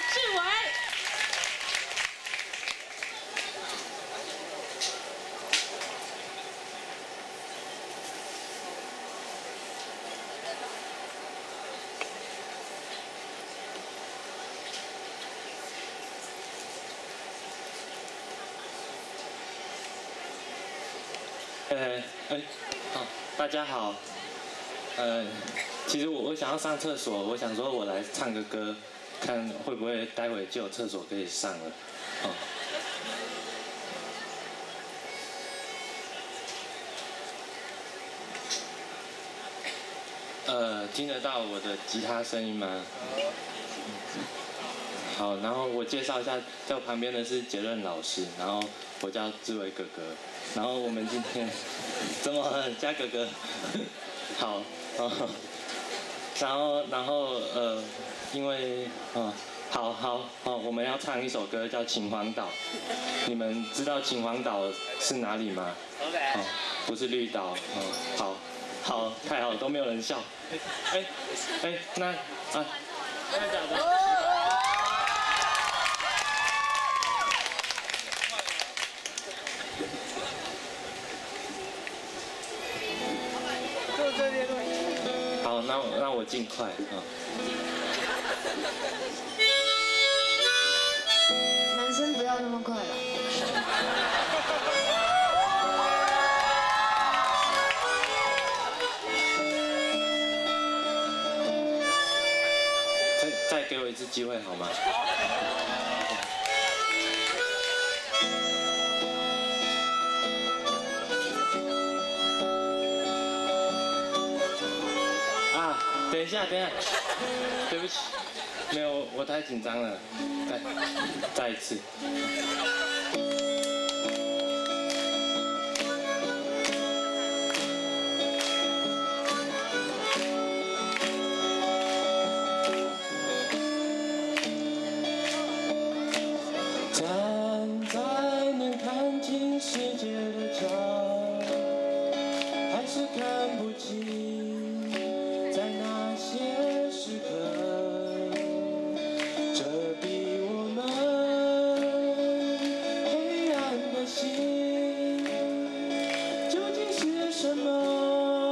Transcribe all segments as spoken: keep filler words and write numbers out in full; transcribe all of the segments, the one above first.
志伟。 呃，哎，好，大家好。呃，其实我我想要上厕所，我想说我来唱个歌，看会不会待会就有厕所可以上了。哦。呃，听得到我的吉他声音吗？好，然后我介绍一下，在我旁边的是杰伦老师，然后我叫志伟哥哥，然后我们今天怎么加哥哥？好，哦，然后然后呃，因为哦，好好哦，我们要唱一首歌叫《秦皇岛》，你们知道秦皇岛是哪里吗？哦，不是绿岛，哦，好，好，太好，都没有人笑。哎哎，那啊，真的假的？好，那那我尽快啊。 男生不要那么快了。 再再给我一次机会好吗？等一下，等一下，对不起，没有，我太紧张了，再再一次。站在能看清世界的角，还是看不清。在那些时刻，遮蔽我们黑暗的心，究竟是什么？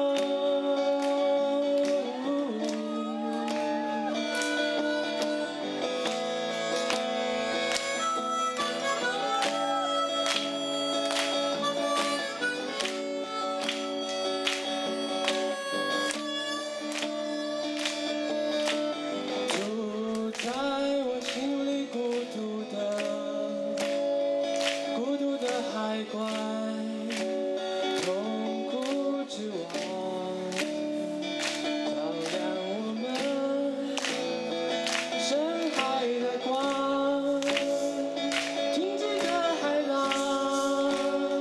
海怪，痛苦之王，照亮我们深海的光，停止的海浪。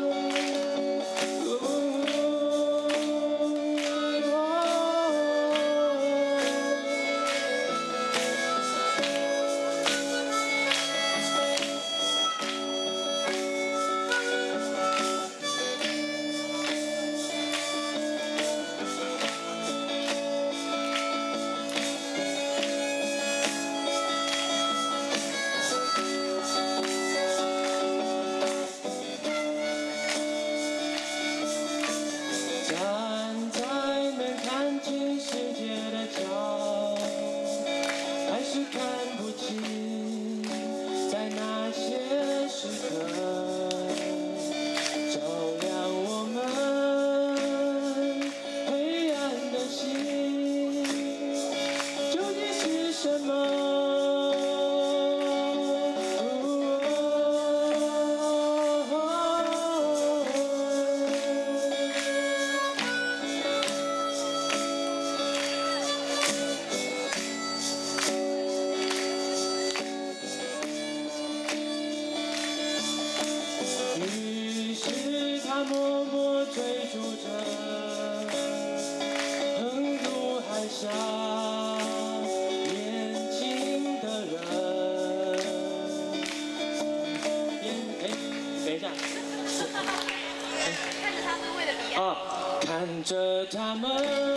他默默追逐着，横入海峡，年轻的人。哎，等一下。看着他们为了彼岸。啊，看着他们。